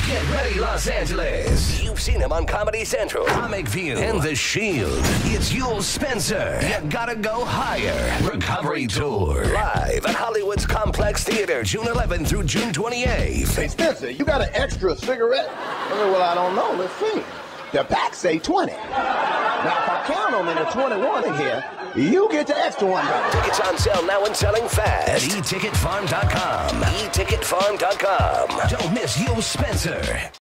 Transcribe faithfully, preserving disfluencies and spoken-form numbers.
Get ready, Los Angeles. You've seen him on Comedy Central, Comic View, and The Shield. It's Yul Spencer. You gotta go higher. Recovery Tour. Live at Hollywood's Complex Theater, June eleventh through June twenty-eighth. Hey, Spencer, you got an extra cigarette? I mean, well, I don't know. Let's see. The pack say twenty. Now, if I count them in the twenty-one in here, you get the extra one. Tickets on sale now and selling fast at e ticket farm dot com. e ticket farm dot com. Don't miss Yul Spencer.